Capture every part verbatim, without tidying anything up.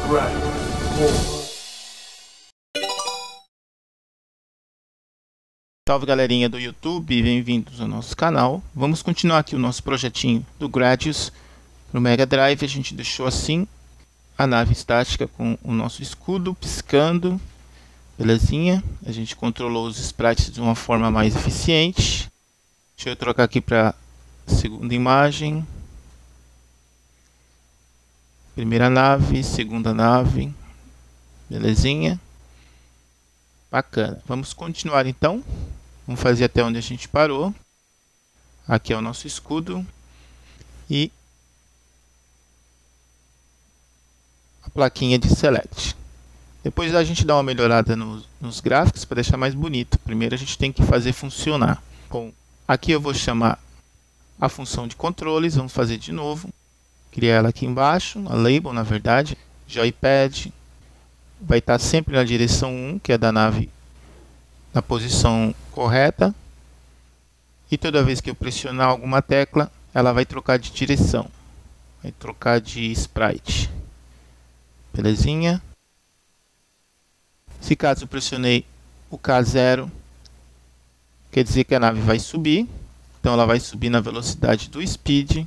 Salve galerinha do YouTube, bem-vindos ao nosso canal. Vamos continuar aqui o nosso projetinho do Gradius no Mega Drive. A gente deixou assim a nave estática com o nosso escudo piscando, belezinha. A gente controlou os sprites de uma forma mais eficiente. Deixa eu trocar aqui para a segunda imagem. Primeira nave, segunda nave, belezinha. Bacana. Vamos continuar então. Vamos fazer até onde a gente parou. Aqui é o nosso escudo. E a plaquinha de Select. Depois a gente dá uma melhorada nos, nos gráficos para deixar mais bonito. Primeiro a gente tem que fazer funcionar. Bom, aqui eu vou chamar a função de controles. Vamos fazer de novo. Criar ela aqui embaixo. A label, na verdade. Joypad. Vai estar sempre na direção um, que é da nave, na posição correta. E toda vez que eu pressionar alguma tecla, ela vai trocar de direção. Vai trocar de sprite. Belezinha? Se caso eu pressionei o K zero, quer dizer que a nave vai subir. Então ela vai subir na velocidade do speed.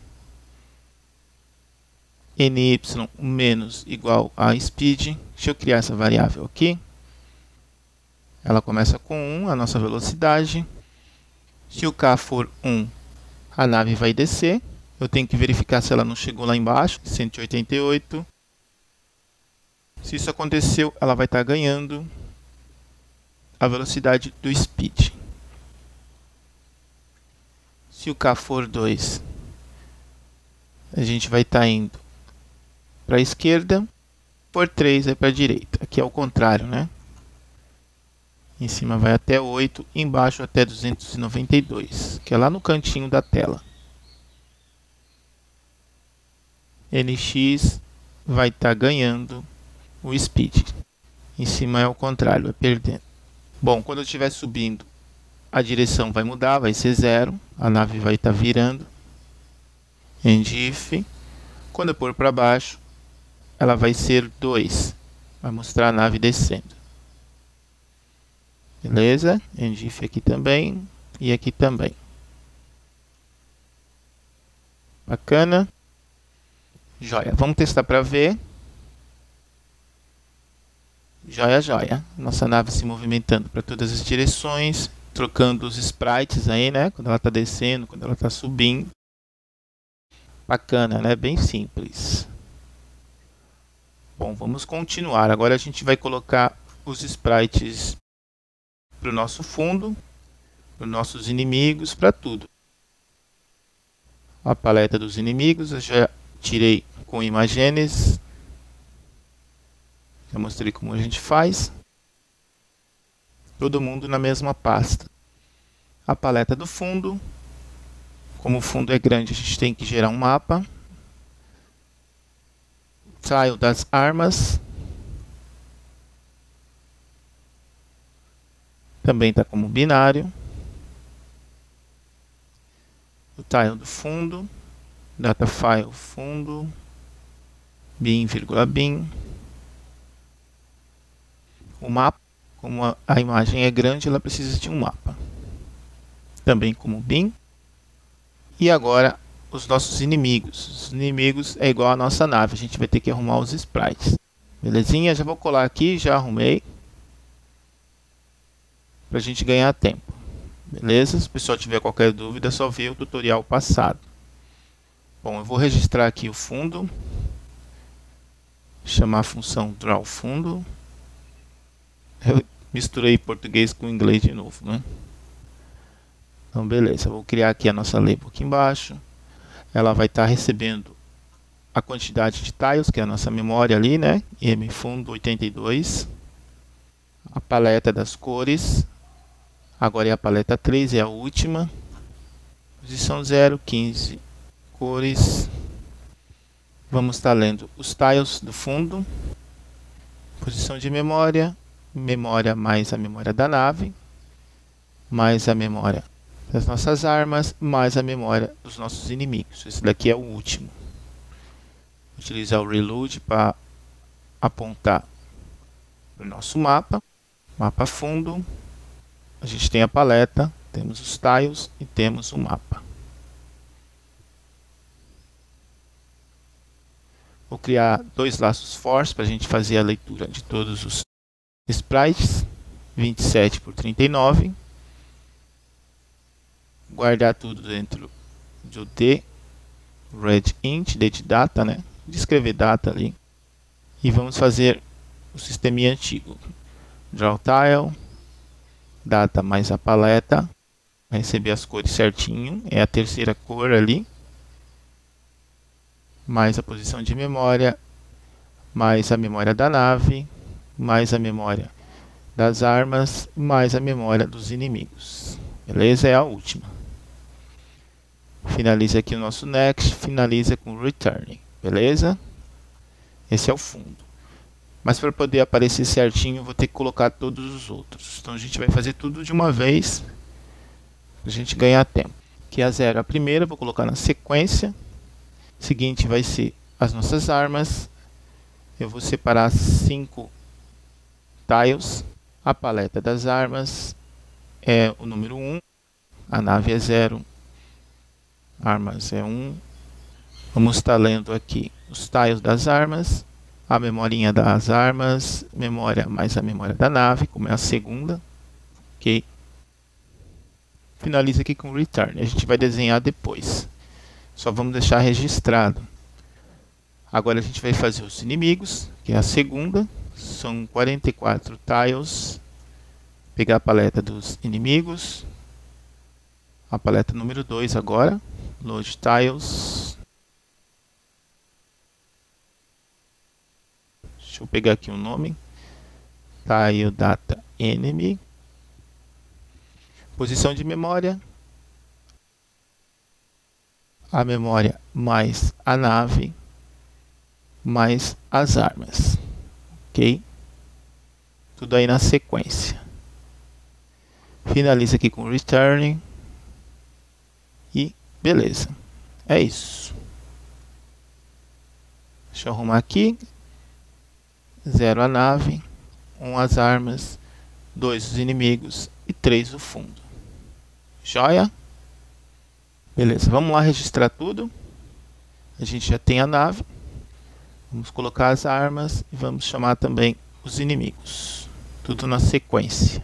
Ny menos igual a speed. Deixa eu criar essa variável aqui. Ela começa com um, a nossa velocidade. Se o K for um, a nave vai descer. Eu tenho que verificar se ela não chegou lá embaixo, cento e oitenta e oito. Se isso aconteceu, ela vai estar ganhando a velocidade do speed. Se o K for dois, a gente vai estar indo para a esquerda. Por três vai para a direita. Aqui é o contrário, né? Em cima vai até oito, embaixo até duzentos e noventa e dois, que é lá no cantinho da tela. N X vai estar ganhando o speed. Em cima é o contrário, vai perdendo. Bom, quando eu estiver subindo, a direção vai mudar, vai ser zero. A nave vai estar virando. End-if. Quando eu pôr para baixo, ela vai ser dois. Vai mostrar a nave descendo. Beleza? End-if aqui também. E aqui também. Bacana. Joia. Vamos testar para ver. Joia, joia. Nossa nave se movimentando para todas as direções. Trocando os sprites aí, né? Quando ela está descendo, quando ela está subindo. Bacana, né? Bem simples. Bom, vamos continuar. Agora a gente vai colocar os sprites para o nosso fundo, para os nossos inimigos, para tudo. A paleta dos inimigos eu já tirei com Imagenes. Já mostrei como a gente faz. Todo mundo na mesma pasta. A paleta do fundo. Como o fundo é grande, a gente tem que gerar um mapa. Tile das armas. Também está como binário. O tile do fundo. Data file fundo. Bin, vírgula bin. O mapa. Como a, a imagem é grande, ela precisa de um mapa. Também como bin. E agora os nossos inimigos. Os inimigos é igual a nossa nave. A gente vai ter que arrumar os sprites. Belezinha? Já vou colar aqui. Já arrumei. Para a gente ganhar tempo. Beleza? Se o pessoal tiver qualquer dúvida, é só ver o tutorial passado. Bom, eu vou registrar aqui o fundo. Chamar a função draw fundo. Eu misturei português com inglês de novo, né? Então, beleza. Eu vou criar aqui a nossa label aqui embaixo. Ela vai estar recebendo a quantidade de tiles, que é a nossa memória ali, né? mfundo oitenta e dois. A paleta das cores. Agora é a paleta três, é a última. Posição zero, quinze cores. Vamos estar lendo os tiles do fundo. Posição de memória. Memória mais a memória da nave. Mais a memória das nossas armas, mais a memória dos nossos inimigos. Esse daqui é o último. Vou utilizar o reload para apontar para o nosso mapa, mapa fundo, a gente tem a paleta, temos os tiles e temos o mapa. Vou criar dois laços force para a gente fazer a leitura de todos os sprites, vinte e sete por trinta e nove. Guardar tudo dentro do D, red int, date data, né? Descrever data ali. E vamos fazer o sisteminha antigo. Draw tile, data mais a paleta, vai receber as cores certinho, é a terceira cor ali. Mais a posição de memória, mais a memória da nave, mais a memória das armas, mais a memória dos inimigos. Beleza? É a última. Finaliza aqui o nosso next, finaliza com return. Beleza? Esse é o fundo. Mas para poder aparecer certinho, vou ter que colocar todos os outros. Então a gente vai fazer tudo de uma vez, para a gente ganhar tempo. Aqui a zero a primeira, vou colocar na sequência. Seguinte vai ser as nossas armas. Eu vou separar cinco tiles. A paleta das armas é o número um. A nave é zero. Armas é um. Vamos estar lendo aqui os tiles das armas. A memorinha das armas. Memória mais a memória da nave, como é a segunda. Ok. Finaliza aqui com return. A gente vai desenhar depois. Só vamos deixar registrado. Agora a gente vai fazer os inimigos, que é a segunda. São quarenta e quatro tiles. Pegar a paleta dos inimigos. A paleta número dois agora. Load tiles. Deixa eu pegar aqui o nome. Tile data enemy. Posição de memória. A memória mais a nave mais as armas. Ok? Tudo aí na sequência. Finaliza aqui com return. E beleza. É isso. Deixa eu arrumar aqui. zero a nave, um as armas, dois os inimigos e três o fundo. Joia? Beleza, vamos lá registrar tudo. A gente já tem a nave. Vamos colocar as armas e vamos chamar também os inimigos. Tudo na sequência.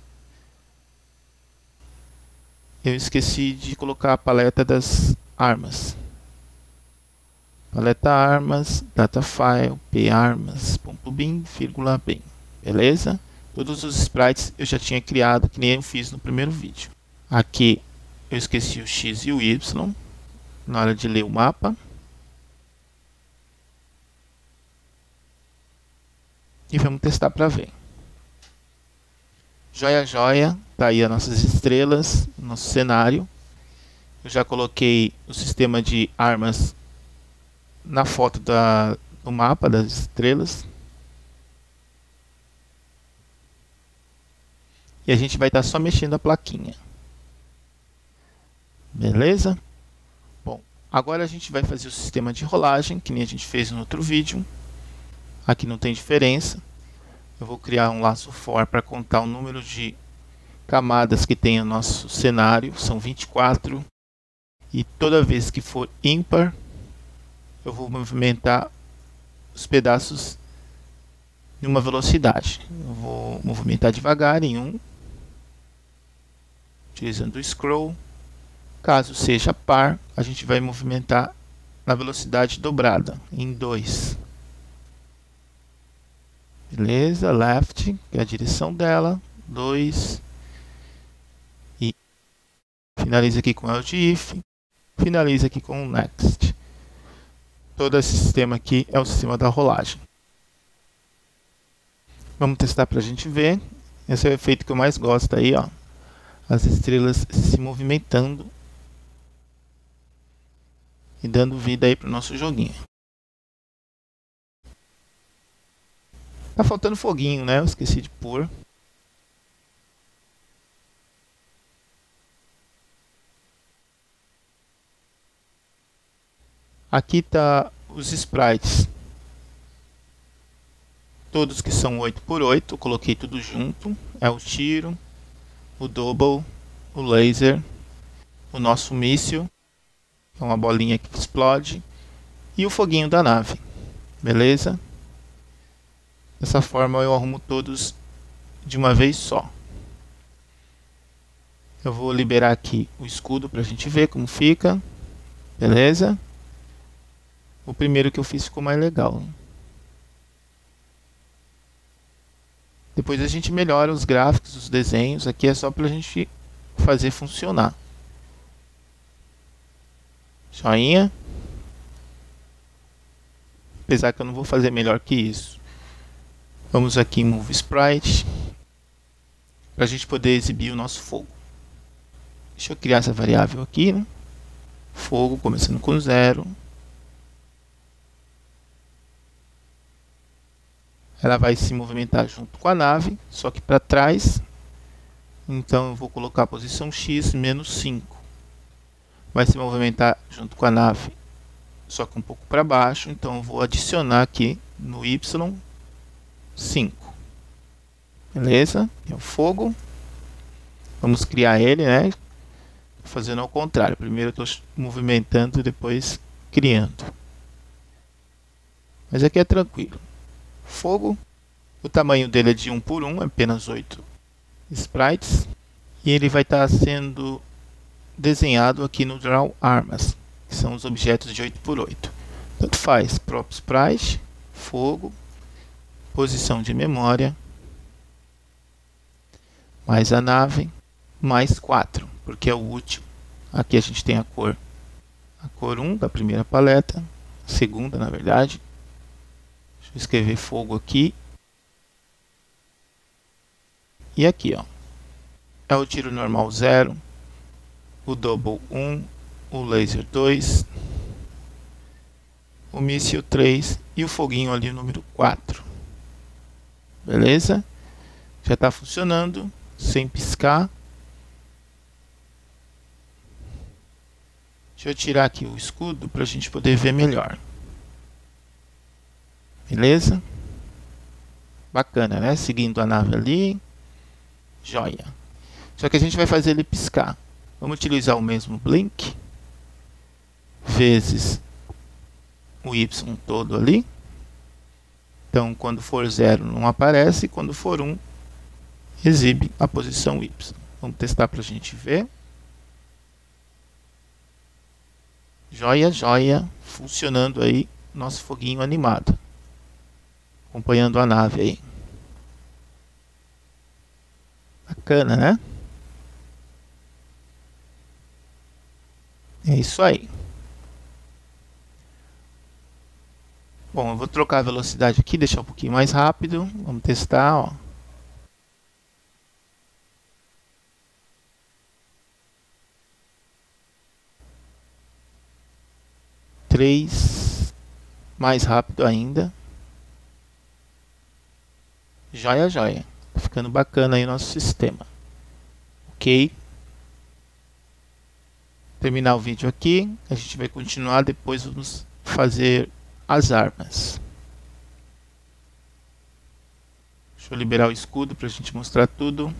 Eu esqueci de colocar a paleta das armas. Paleta armas, data file, parmas.bin, vírgula bin. Beleza? Todos os sprites eu já tinha criado, que nem eu fiz no primeiro vídeo. Aqui eu esqueci o X e o Y na hora de ler o mapa. E vamos testar para ver. Joia, joia. Tá aí as nossas estrelas, nosso cenário. Eu já coloquei o sistema de armas na foto da, do mapa das estrelas. E a gente vai estar só mexendo a plaquinha. Beleza? Bom, agora a gente vai fazer o sistema de rolagem, que nem a gente fez no outro vídeo. Aqui não tem diferença. Eu vou criar um laço for para contar o número de camadas que tem o nosso cenário. São vinte e quatro. E toda vez que for ímpar, eu vou movimentar os pedaços em uma velocidade. Eu vou movimentar devagar em um, utilizando o scroll. Caso seja par, a gente vai movimentar na velocidade dobrada, em dois. Beleza, left, que é a direção dela, dois. E finaliza aqui com else if, finaliza aqui com next. Todo esse sistema aqui é o sistema da rolagem. Vamos testar para a gente ver. Esse é o efeito que eu mais gosto aí, ó. As estrelas se movimentando e dando vida aí para o nosso joguinho. Tá faltando foguinho, né? Eu esqueci de pôr. Aqui tá os sprites todos que são oito por oito, eu coloquei tudo junto. É o tiro, o double, o laser, o nosso míssil, é uma bolinha que explode, e o foguinho da nave. Beleza? Dessa forma eu arrumo todos de uma vez só. Eu vou liberar aqui o escudo para a gente ver como fica. Beleza? O primeiro que eu fiz ficou mais legal. Depois a gente melhora os gráficos, os desenhos. Aqui é só para a gente fazer funcionar. Joinha. Apesar que eu não vou fazer melhor que isso. Vamos aqui em Move Sprite. Para a gente poder exibir o nosso fogo. Deixa eu criar essa variável aqui, né? Fogo, começando com zero. Ela vai se movimentar junto com a nave, só que para trás. Então eu vou colocar a posição X menos cinco. Vai se movimentar junto com a nave, só que um pouco para baixo. Então eu vou adicionar aqui no Y cinco. Beleza? É o fogo. Vamos criar ele, né? Fazendo ao contrário. Primeiro eu estou movimentando e depois criando. Mas aqui é tranquilo. Fogo. O tamanho dele é de um por um, apenas oito sprites. E ele vai estar sendo desenhado aqui no Draw Armas, que são os objetos de oito por oito. Tanto faz, Prop Sprite, fogo, posição de memória, mais a nave, mais quatro, porque é o último. Aqui a gente tem a cor, a cor um da primeira paleta, segunda na verdade. Deixa eu escrever fogo aqui. E aqui, ó, é o tiro normal zero, o double um, o laser dois, o míssil três e o foguinho ali, o número quatro. Beleza? Já está funcionando, sem piscar. Deixa eu tirar aqui o escudo para a gente poder ver melhor. Beleza? Bacana, né? Seguindo a nave ali. Joia. Só que a gente vai fazer ele piscar. Vamos utilizar o mesmo blink. Vezes o Y todo ali. Então, quando for zero não aparece. Quando for um, exibe a posição Y. Vamos testar para a gente ver. Joia, joia. Funcionando aí nosso foguinho animado. Acompanhando a nave aí. Bacana, né? É isso aí. Bom, eu vou trocar a velocidade aqui, deixar um pouquinho mais rápido. Vamos testar, ó. três. Mais rápido ainda. Joia, joia. Tá ficando bacana aí o nosso sistema. Ok. Terminar o vídeo aqui. A gente vai continuar. Depois vamos fazer as armas. Deixa eu liberar o escudo para a gente mostrar tudo.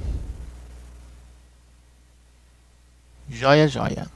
Joia, joia.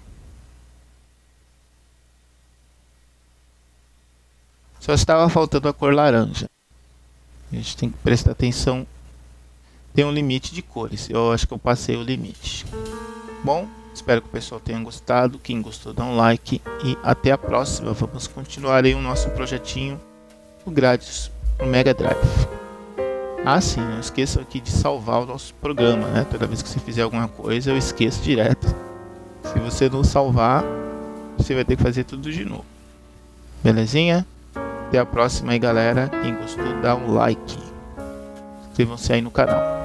Só estava faltando a cor laranja. A gente tem que prestar atenção. Tem um limite de cores. Eu acho que eu passei o limite. Bom, espero que o pessoal tenha gostado. Quem gostou, dá um like. E até a próxima. Vamos continuar aí o nosso projetinho. O Gradius no Mega Drive. Ah, sim, não esqueçam aqui de salvar o nosso programa, né? Toda vez que você fizer alguma coisa, eu esqueço direto. Se você não salvar, você vai ter que fazer tudo de novo. Belezinha? Até a próxima aí, galera. Quem gostou, dá um like. Inscrevam-se aí no canal.